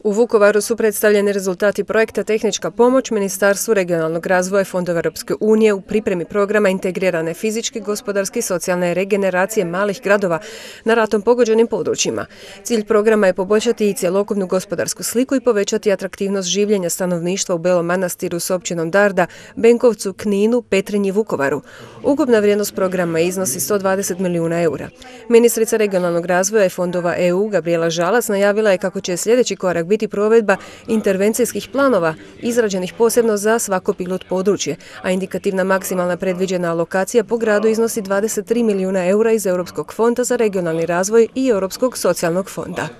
U Vukovaru su predstavljeni rezultati projekta Tehnička pomoć Ministarstvu regionalnog razvoja i fondova Europske unije u pripremi programa integrirane fizičke, gospodarske i socijalne regeneracije malih gradova na ratom pogođenim područjima. Cilj programa je poboljšati i cjelokupnu gospodarsku sliku i povećati atraktivnost življenja stanovništva u Belom Manastiru s općinom Darda, Benkovcu, Kninu, Petrinji i Vukovaru. Ukupna vrijednost programa iznosi 120 milijuna eura. Ministrica regionalnog razvoja i fondova EU Gabrijela Žalac najavila je kako će sljedeći korak biti provedba intervencijskih planova izrađenih posebno za svako pilot područje, a indikativna maksimalna predviđena alokacija po gradu iznosi 23 milijuna eura iz Europskog fonda za regionalni razvoj i Europskog socijalnog fonda.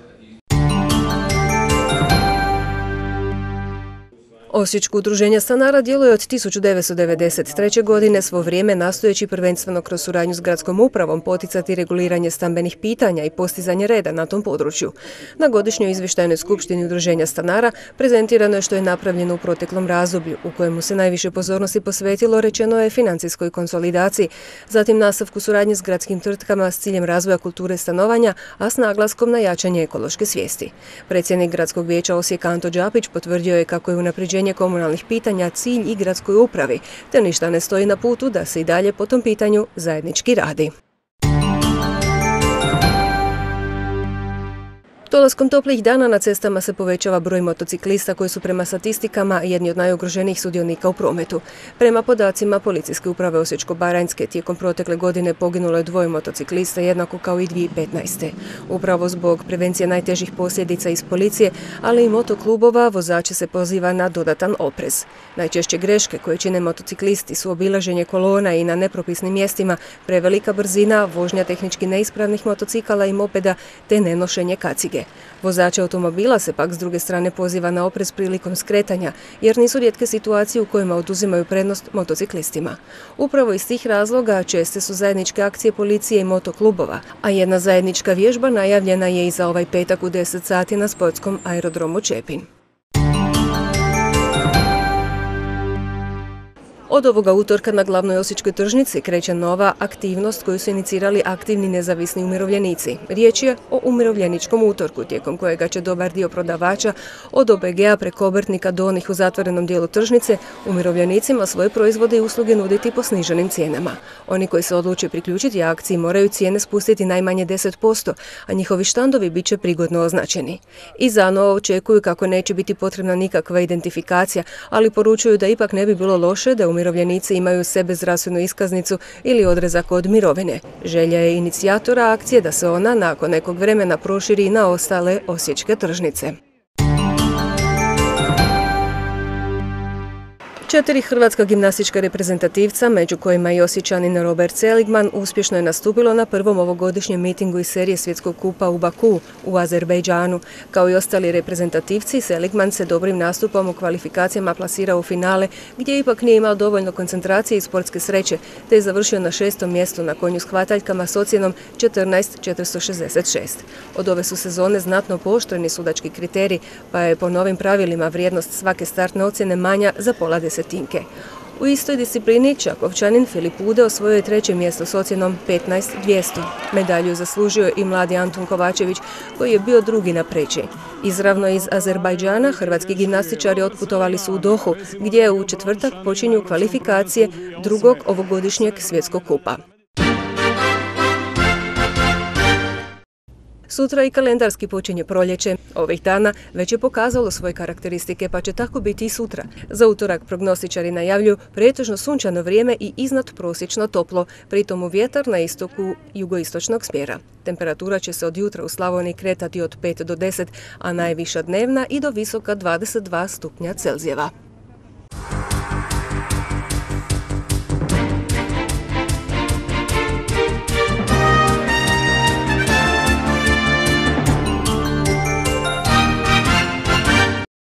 Osječko udruženje stanara djeluje od 1993. godine, svo vrijeme nastojeći prvenstveno kroz suradnju s gradskom upravom poticati reguliranje stambenih pitanja i postizanje reda na tom području. Na godišnjoj izvještajnoj skupštini udruženja stanara prezentirano je što je napravljeno u proteklom razdoblju, u kojemu se najviše pozornosti posvetilo, rečeno je, financijskoj konsolidaciji, zatim nastavku suradnje s gradskim tvrtkama s ciljem razvoja kulture stanovanja, a s naglaskom na jačanje ekološke svijesti. Predsjednik Gradskog vijeća Osijeka Anto Đapić potvrdio je kako je unapređenje komunalnih pitanja cilj i gradskoj upravi, te ništa ne stoji na putu da se i dalje po tom pitanju zajednički radi. Dolaskom toplijih dana na cestama se povećava broj motociklista koji su prema statistikama jedni od najugroženijih sudionika u prometu. Prema podacima Policijske uprave Osječko-baranjske tijekom protekle godine poginulo je 2 motociklista jednako kao i 2015. Upravo zbog prevencije najtežih posljedica iz policije, ali i motoklubova, vozače se poziva na dodatan oprez. Najčešće greške koje čine motociklisti su obilaženje kolona i na nepropisnim mjestima, prevelika brzina, vožnja tehnički neispravnih motocikala i mopeda te nenošenje kacige. Vozače automobila se pak s druge strane poziva na oprez prilikom skretanja, jer nisu rijetke situacije u kojima oduzimaju prednost motociklistima. Upravo iz tih razloga česte su zajedničke akcije policije i motoklubova, a jedna zajednička vježba najavljena je i za ovaj petak u 10 sati na sportskom aerodromu Čepin. Od ovoga utorka na glavnoj osječkoj tržnici kreće nova aktivnost koju su inicirali aktivni nezavisni umirovljenici. Riječ je o umirovljeničkom utorku, tijekom kojega će dobar dio prodavača od OPG-a preko obrtnika do onih u zatvorenom dijelu tržnice umirovljenicima svoje proizvode i usluge nuditi po sniženim cijenama. Oni koji se odluče priključiti akciji moraju cijene spustiti najmanje 10%, a njihovi štandovi bit će prigodno označeni. I zanovo očekuju kako neće biti potrebna nikakva identifikacija, ali poručuju da ipak ne bi bilo loše da umirovljenici imaju sebe zdravstvenu iskaznicu ili odrezak od mirovine. Želja je inicijatora akcije da se ona nakon nekog vremena proširi i na ostale osječke tržnice. 4 hrvatska gimnastička reprezentativca, među kojima i Osječanin Robert Seligman, uspješno je nastupilo na prvom ovogodišnjem mitingu iz serije Svjetskog kupa u Baku u Azerbejdžanu. Kao i ostali reprezentativci, Seligman se dobrim nastupom u kvalifikacijama plasirao u finale, gdje ipak nije imao dovoljno koncentracije i sportske sreće, te je završio na 6. mjestu na konju s hvataljkama s ocjenom 14,466. Od ove su sezone znatno pooštreni sudački kriteriji, pa je po novim pravilima vrijednost svake startne ocjene manja za pola desetinke. U istoj disciplini Čakovčanin Filip Ude osvojio je 3. mjesto s ocjenom 15,200. Medalju zaslužio i mladi Antun Kovačević, koji je bio drugi na preći. Izravno iz Azerbajdžana hrvatski gimnastičari otputovali su u Dohu, gdje u četvrtak počinju kvalifikacije drugog ovogodišnjeg svjetskog kupa. Sutra i kalendarski počinje proljeće. Ovih dana već je pokazalo svoje karakteristike, pa će tako biti i sutra. Za utorak prognostičari najavljuju pretežno sunčano vrijeme i iznadprosječno toplo, pritom u vjetar na istoku jugoistočnog smjera. Temperatura će se od jutra u Slavoniji kretati od 5 do 10, a najviša dnevna i do visoka 22 stupnja Celzijeva.